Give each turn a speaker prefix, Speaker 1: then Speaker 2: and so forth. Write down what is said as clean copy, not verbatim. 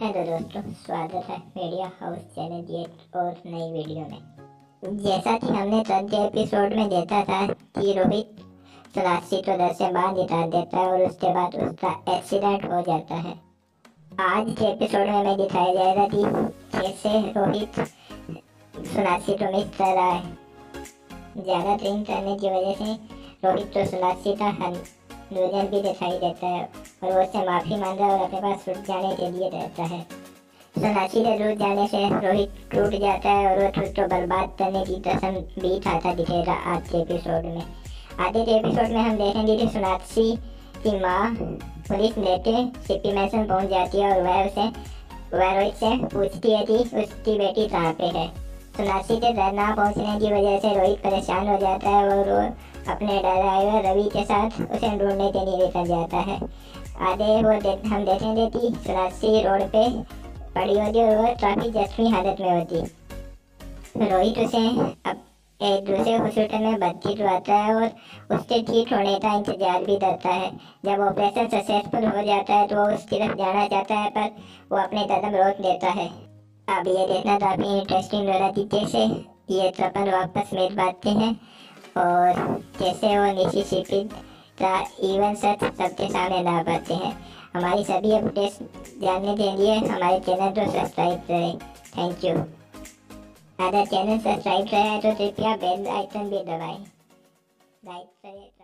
Speaker 1: Hello दोस्तों, स्वागत है मीडिया हाउस चैनल की एक और नई वीडियो में। जैसा कि हमने तब एपिसोड में देखा था कि रोहित सोनाक्षी को घर से बाहर निकाल देता है और उसके बाद उसका एक्सीडेंट हो जाता है। आज के एपिसोड में हमें दिखाया जाएगा कि कैसे रोहित सोनाक्षी को मिस कर रहा है। ज़्यादा ड्रिंक करने की वजह से रोहित तो सोनाक्षी का लूजर भी दिखाई देता है और वो उससे माफ़ी मांग रहा है और अपने पास रुक जाने के लिए रहता है। सोनाक्षी के रुक जाने से रोहित टूट जाता है और वो खुद को बर्बाद करने की कसम भी खाता दिखेगा आज के एपिसोड में। आगे के एपिसोड में हम देखेंगे कि सोनाक्षी की माँ पुलिस लेके सिटी मैसन पहुँच जाती है और वह रोहित से पूछती है कि उसकी बेटी कहाँ पे है। सोनाक्षी के घर ना पहुँचने की वजह से रोहित परेशान हो जाता है और वो अपने ड्राइवर रवि के साथ उसे ढूंढने के लिए निकल जाता है। आगे हम देखेंगे कि सोनाक्षी रोड पे पड़ी होती है और वो काफ़ी जख्मी हालत में होती। रोहित उसे अब एक दूसरे हॉस्पिटल में भर्ती करवाता है और उसके ठीक होने का इंतजार भी करता है। जब ऑपरेशन सक्सेसफुल हो जाता है तो वो उसकी तरफ जाना चाहता है पर वो अपने कदम रोक देता है। अब ये देखना काफ़ी इंटरेस्टिंग लग रहा है कि कैसे ये कपल वापस मिल पाते हैं और कैसे वो मिसिसिपी का इवन सच सबके सामने ला पाते हैं। हमारी सभी अपडेट्स जानने के लिए हमारे चैनल को सब्सक्राइब करें। Thank you. अगर चैनल सब्सक्राइब करें तो कृपया बेल आइकन भी दबाएं। लाइक करें।